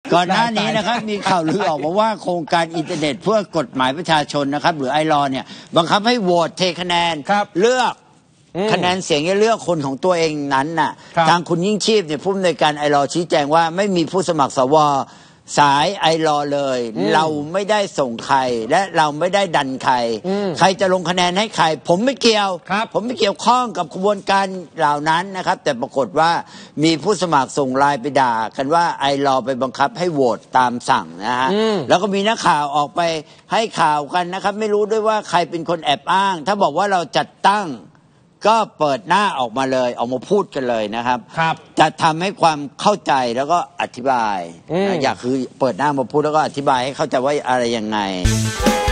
ก่อนหน้านี้นะครับมีข่าวลือออกมาว่าโครงการอินเทอร์เน็ตเพื่อกฎหมายประชาชนนะครับหรือไอรอเนี่ยบังคับให้โหวตเทคะแนนเลือกคะแนนเสียงเลือกคนของตัวเองนั้นน่ะทางคุณยิ่งชีพเนี่ยผู้อำนวยการไอรอชี้แจงว่าไม่มีผู้สมัครสวสายไอรอเลยเราไม่ได้ส่งใครและเราไม่ได้ดันใครใครจะลงคะแนนให้ใครผมไม่เกี่ยวผมไม่เกี่ยวข้องกับกระบวนการเหล่านั้นนะครับแต่ปรากฏว่ามีผู้สมัครส่งไลน์ไปด่ากันว่าไอรอไปบังคับให้โหวตตามสั่งนะฮะแล้วก็มีนักข่าวออกไปให้ข่าวกันนะครับไม่รู้ด้วยว่าใครเป็นคนแอบอ้างถ้าบอกว่าเราจัดตั้งก็เปิดหน้าออกมาเลยออกมาพูดกันเลยนะครับจะทำให้ความเข้าใจแล้วก็อธิบายอยากคือเปิดหน้ามาพูดแล้วก็อธิบายให้เข้าใจว่าอะไรยังไง